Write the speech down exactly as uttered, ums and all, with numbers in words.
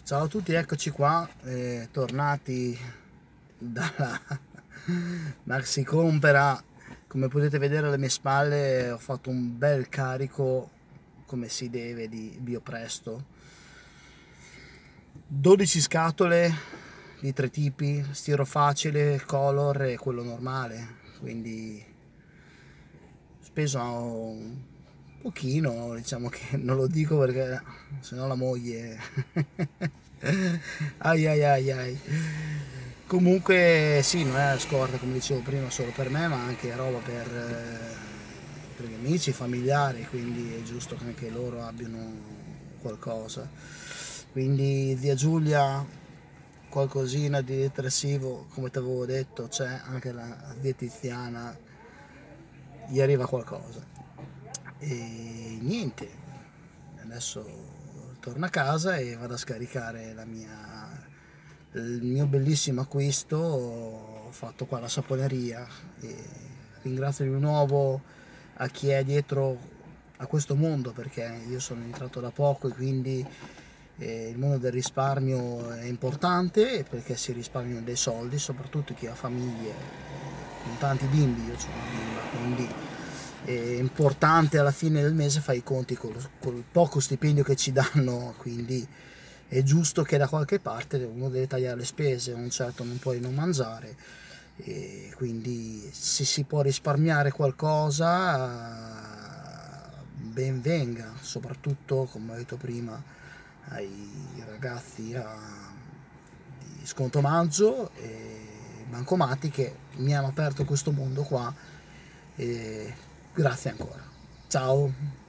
Ciao a tutti, eccoci qua, eh, tornati dalla Maxi Compera. Come potete vedere alle mie spalle ho fatto un bel carico, come si deve, di Biopresto. dodici scatole di tre tipi, stiro facile, color e quello normale, quindi ho speso un pochino, diciamo che non lo dico perché sennò la moglie ai ai ai ai. Comunque sì, non è scorta come dicevo prima solo per me, ma anche roba per, eh, per gli amici, familiari, quindi è giusto che anche loro abbiano qualcosa. Quindi zia Giulia, qualcosina di detersivo, come ti avevo detto, c'è anche la zia Tiziana, gli arriva qualcosa. E niente, adesso torno a casa e vado a scaricare la mia, il mio bellissimo acquisto fatto qua alla saponeria. E ringrazio di nuovo a chi è dietro a questo mondo, perché io sono entrato da poco e quindi eh, il mondo del risparmio è importante perché si risparmiano dei soldi, soprattutto chi ha famiglie con tanti bimbi. Io ho una bimba, quindi è importante alla fine del mese fare i conti col, col poco stipendio che ci danno, quindi è giusto che da qualche parte uno deve tagliare le spese, non certo non puoi non mangiare, e quindi se si può risparmiare qualcosa ben venga, soprattutto come ho detto prima ai ragazzi a, di sconto maggio e banconati che mi hanno aperto questo mondo qua, e grazie ancora, ciao.